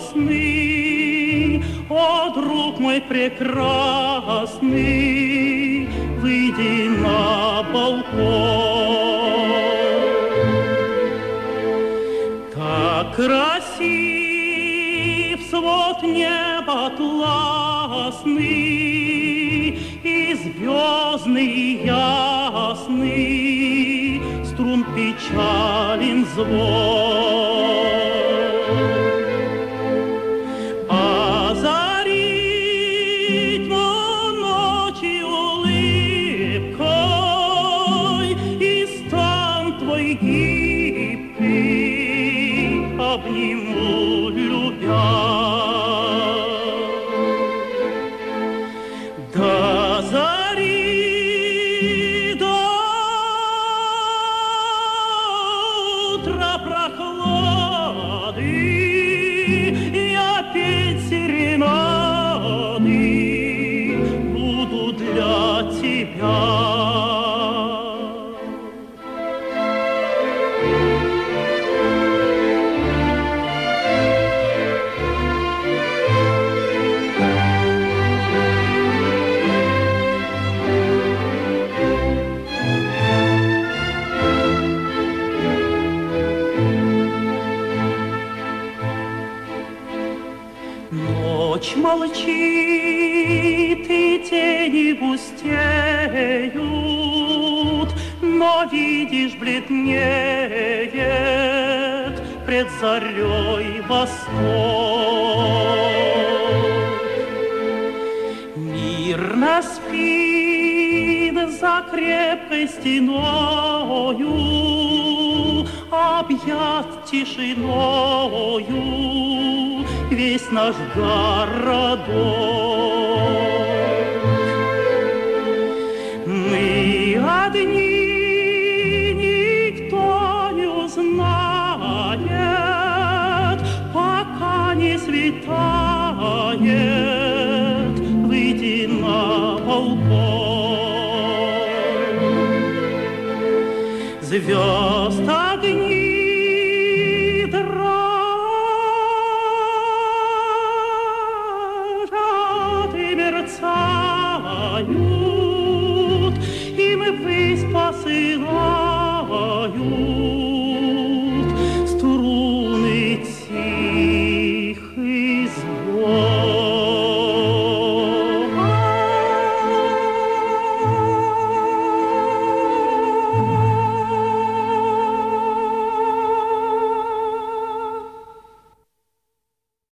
ясный, о, друг мой прекрасный, выйди на балкон. Так красив свод неба атласный, и звездный ясный, струн печален звон. Озарить во ночи улыбкой, и стан твой гибкий обниму, любя. До зари, до утра прохлады я петь серенады буду для тебя. Ночь молчит, и тени густеют, но, видишь, бледнеет пред зарей восток. Мирно спит за крепкой стеною, объят тишиною весь наш городок. Мы одни, никто не узнает, пока не светает, выйди на балкон. Звезд огни мерцают,